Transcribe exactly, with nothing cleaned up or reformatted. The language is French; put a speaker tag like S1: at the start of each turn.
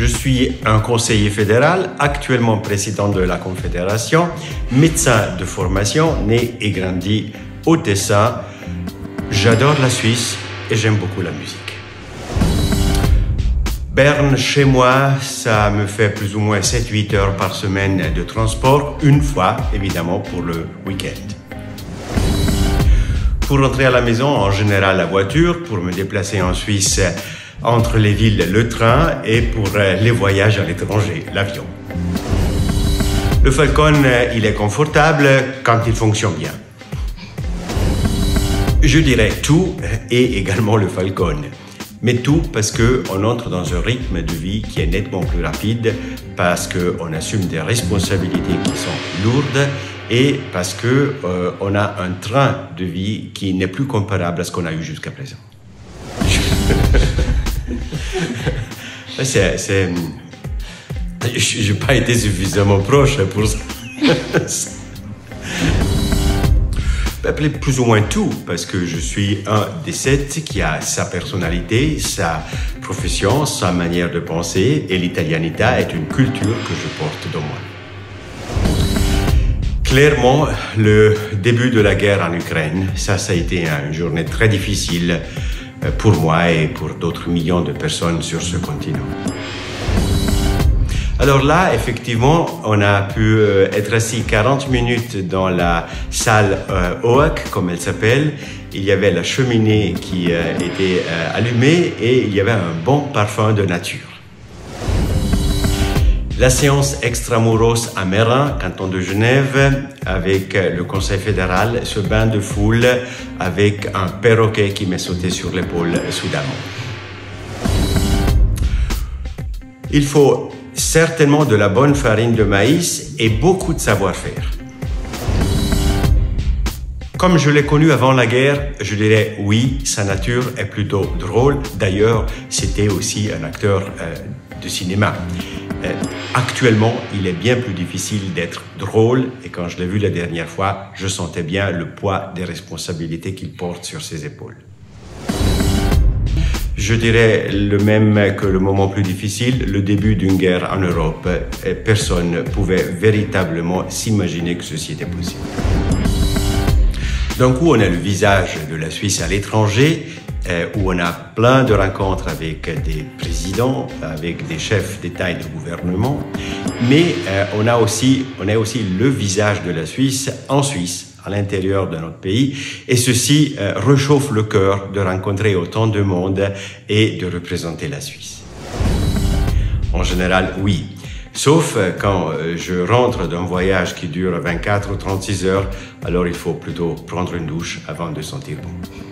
S1: Je suis un conseiller fédéral, actuellement président de la Confédération, médecin de formation, né et grandi au Tessin. J'adore la Suisse et j'aime beaucoup la musique. Berne, chez moi, ça me fait plus ou moins sept à huit heures par semaine de transport, une fois, évidemment, pour le week-end. Pour rentrer à la maison, en général, la voiture. Pour me déplacer en Suisse, entre les villes, le train. Et pour les voyages à l'étranger, l'avion. Le Falcon, il est confortable quand il fonctionne bien. Je dirais tout et également le Falcon. Mais tout parce qu'on entre dans un rythme de vie qui est nettement plus rapide, parce qu'on assume des responsabilités qui sont lourdes et parce qu'on euh, a un train de vie qui n'est plus comparable à ce qu'on a eu jusqu'à présent. c'est, c'est... Je n'ai pas été suffisamment proche pour ça. Plus ou moins tout, parce que je suis un des sept qui a sa personnalité, sa profession, sa manière de penser, et l'italianité est une culture que je porte dans moi. Clairement, le début de la guerre en Ukraine, ça, ça a été une journée très difficile pour moi et pour d'autres millions de personnes sur ce continent. Alors là, effectivement, on a pu être assis quarante minutes dans la salle euh, O A C, comme elle s'appelle. Il y avait la cheminée qui euh, était euh, allumée et il y avait un bon parfum de nature. La séance extramuros à Meyrin, canton de Genève, avec le Conseil fédéral, ce bain de foule avec un perroquet qui m'est sauté sur l'épaule soudainement. Il faut certainement de la bonne farine de maïs et beaucoup de savoir-faire. Comme je l'ai connu avant la guerre, je dirais oui, sa nature est plutôt drôle. D'ailleurs, c'était aussi un acteur euh, de cinéma. Euh, actuellement, il est bien plus difficile d'être drôle et quand je l'ai vu la dernière fois, je sentais bien le poids des responsabilités qu'il porte sur ses épaules. Je dirais le même que le moment plus difficile, le début d'une guerre en Europe. Personne ne pouvait véritablement s'imaginer que ceci était possible. D'un coup, on a le visage de la Suisse à l'étranger, où on a plein de rencontres avec des présidents, avec des chefs d'État et de gouvernement, mais on a aussi, on a aussi le visage de la Suisse en Suisse, à l'intérieur de notre pays, et ceci euh, réchauffe le cœur de rencontrer autant de monde et de représenter la Suisse. En général, oui. Sauf quand euh, je rentre d'un voyage qui dure vingt-quatre ou trente-six heures, alors il faut plutôt prendre une douche avant de sentir bon.